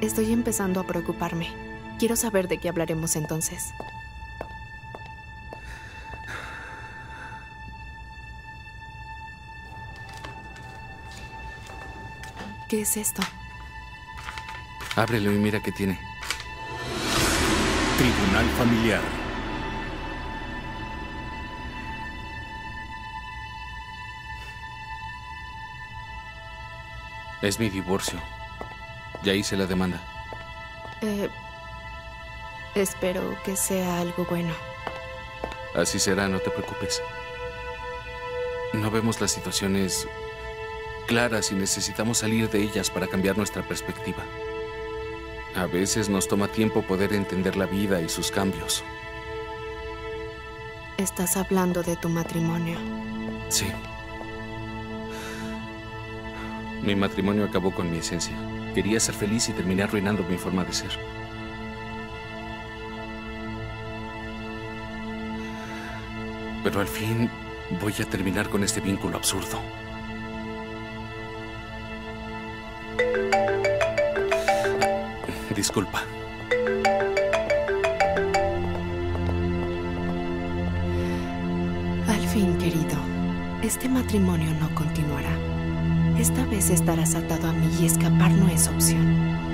Estoy empezando a preocuparme. Quiero saber de qué hablaremos entonces. ¿Qué es esto? Ábrelo y mira qué tiene. Tribunal familiar. Es mi divorcio. Ya hice la demanda. Espero que sea algo bueno. Así será, no te preocupes. No vemos las situaciones claras y necesitamos salir de ellas para cambiar nuestra perspectiva. A veces nos toma tiempo poder entender la vida y sus cambios. Estás hablando de tu matrimonio. Sí. Mi matrimonio acabó con mi esencia. Quería ser feliz y terminé arruinando mi forma de ser. Pero al fin voy a terminar con este vínculo absurdo. Disculpa. Al fin, querido, este matrimonio no continuará. Esta vez estarás atado a mí y escapar no es opción.